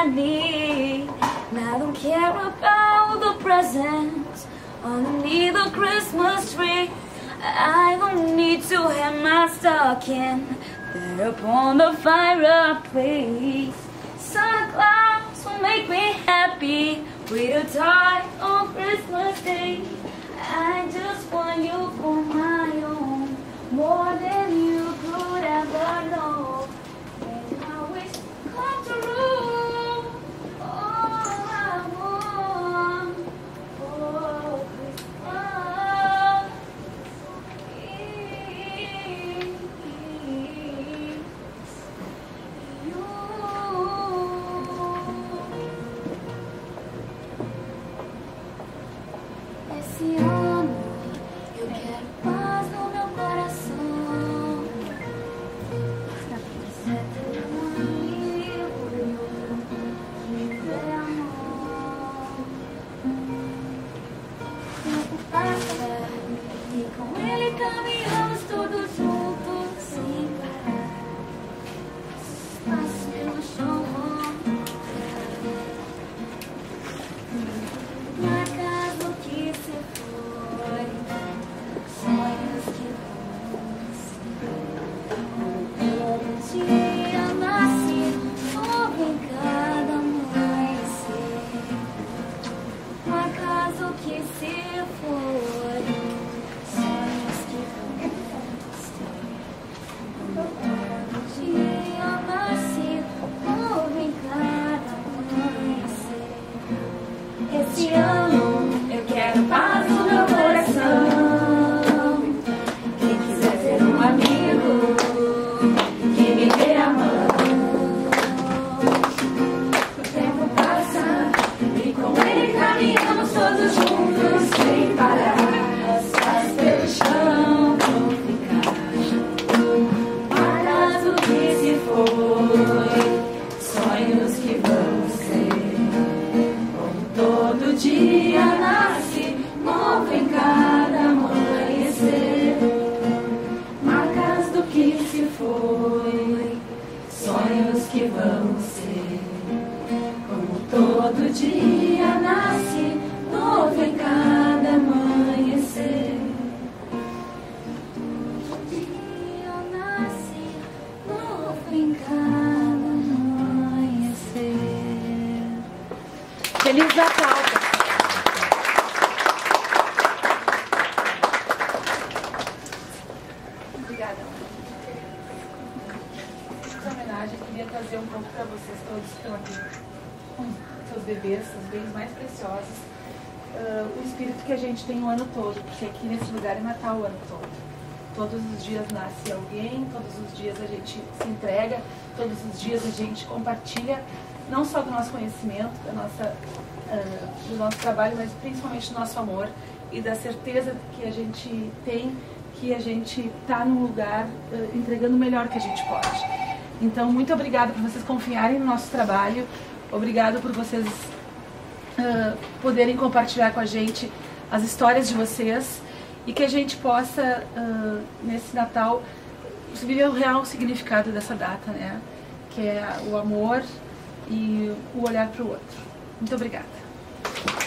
I need. And I don't care about the presents underneath the Christmas tree. I don't need to have my stocking there upon the fireplace. Santa Claus will make me happy with a toy on Christmas Day. I just want you for my own, more than you could ever know. And I wish come true. All I want for Christmas is you. Esse ano eu quero paz no meu coração. Ser teu amigo que vê amor. Tempo passa e com ele caminhamos todos juntos sem parar. Espaço pelo chão. Marcas do que se foi, sonhos que vão ser. Todo dia nasce, novo em cada amanhecer. Marcas do que se foi, sonhos que vão ser. Todo dia nasce, novo em cada amanhecer. Esse ano eu quero paz no meu coração. Quem quiser ser um amigo que me dê a mão. O tempo passa e com ele caminhamos todos juntos sem parar. As pés pelo chão vão ficar, marcas do que se foi, sonhos que vão ser. Todo dia nasce, novo em cada amanhecer. Marcas do que se foi, sonhos que vão ser. Como todo dia nasce, novo em cada amanhecer. Todo dia nasce, novo em cada amanhecer. Feliz Natal! Obrigada. Essa homenagem eu queria trazer um pouco para vocês todos que estão aqui, com seus bebês, seus bens mais preciosos, o espírito que a gente tem o ano todo, porque aqui nesse lugar é Natal o ano todo. Todos os dias nasce alguém, todos os dias a gente se entrega, todos os dias a gente compartilha, não só do nosso conhecimento, do nosso trabalho, mas principalmente do nosso amor e da certeza que a gente tem que a gente está num lugar entregando o melhor que a gente pode. Então, muito obrigada por vocês confiarem no nosso trabalho, obrigado por vocês poderem compartilhar com a gente as histórias de vocês e que a gente possa, nesse Natal, viver o real significado dessa data, né? Que é o amor e o olhar para o outro. Muito obrigada.